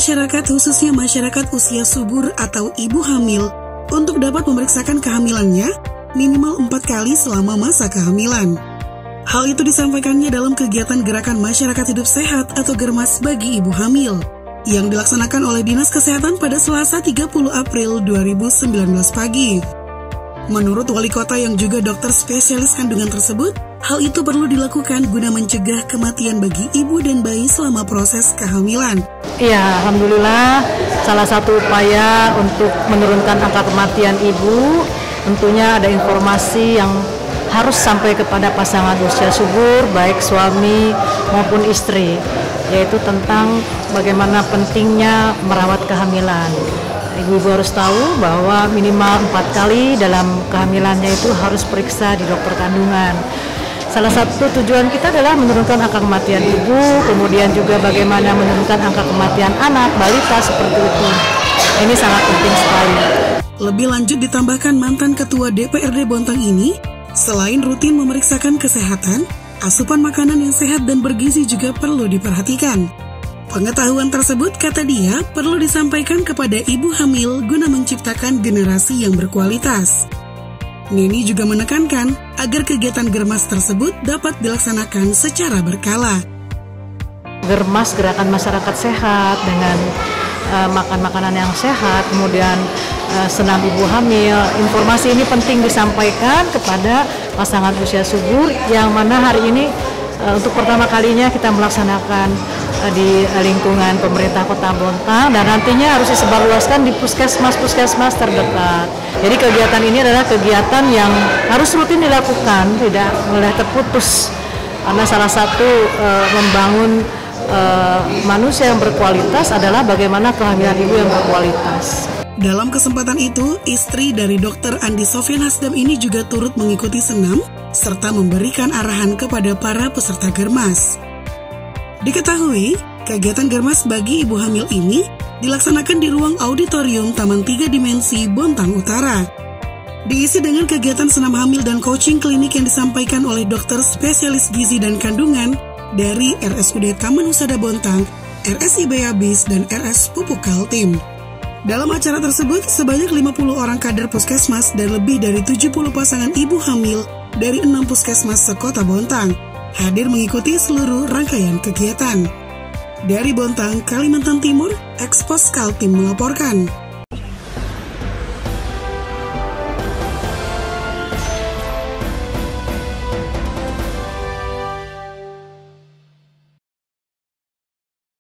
masyarakat khususnya masyarakat usia subur atau ibu hamil untuk dapat memeriksakan kehamilannya minimal 4 kali selama masa kehamilan. Hal itu disampaikannya dalam kegiatan Gerakan Masyarakat Hidup Sehat atau Germas bagi ibu hamil yang dilaksanakan oleh Dinas Kesehatan pada Selasa 30 April 2019 pagi. Menurut wali kota yang juga dokter spesialis kandungan tersebut, hal itu perlu dilakukan guna mencegah kematian bagi ibu dan bayi selama proses kehamilan. Iya, alhamdulillah salah satu upaya untuk menurunkan angka kematian ibu, tentunya ada informasi yang harus sampai kepada pasangan usia subur, baik suami maupun istri, yaitu tentang bagaimana pentingnya merawat kehamilan. Ibu-ibu harus tahu bahwa minimal 4 kali dalam kehamilannya itu harus periksa di dokter kandungan. Salah satu tujuan kita adalah menurunkan angka kematian ibu, kemudian juga bagaimana menurunkan angka kematian anak, balita seperti itu. Ini sangat penting sekali. Lebih lanjut ditambahkan mantan ketua DPRD Bontang ini, selain rutin memeriksakan kesehatan, asupan makanan yang sehat dan bergizi juga perlu diperhatikan. Pengetahuan tersebut, kata dia, perlu disampaikan kepada ibu hamil guna menciptakan generasi yang berkualitas. Neni juga menekankan agar kegiatan Germas tersebut dapat dilaksanakan secara berkala. Germas Gerakan Masyarakat Sehat dengan makan makanan yang sehat, kemudian senam ibu hamil. Informasi ini penting disampaikan kepada pasangan usia subur yang mana hari ini untuk pertama kalinya kita melaksanakan di lingkungan pemerintah Kota Bontang dan nantinya harus disebarluaskan di puskesmas terdekat. Jadi kegiatan ini adalah kegiatan yang harus rutin dilakukan, tidak boleh terputus. Karena salah satu membangun manusia yang berkualitas adalah bagaimana kehamilan ibu yang berkualitas. Dalam kesempatan itu, istri dari Dr. Andi Sofian Hasdam ini juga turut mengikuti senam serta memberikan arahan kepada para peserta Germas. Diketahui, kegiatan Germas bagi ibu hamil ini dilaksanakan di ruang auditorium Taman 3 Dimensi Bontang Utara. Diisi dengan kegiatan senam hamil dan coaching klinik yang disampaikan oleh dokter spesialis gizi dan kandungan dari RSUD Taman Husada Bontang, RSI Bayabis, dan RS Pupuk Kaltim. Dalam acara tersebut, sebanyak 50 orang kader puskesmas dan lebih dari 70 pasangan ibu hamil dari 6 puskesmas sekota Bontang hadir mengikuti seluruh rangkaian kegiatan. Dari Bontang, Kalimantan Timur, Expos Kaltim melaporkan.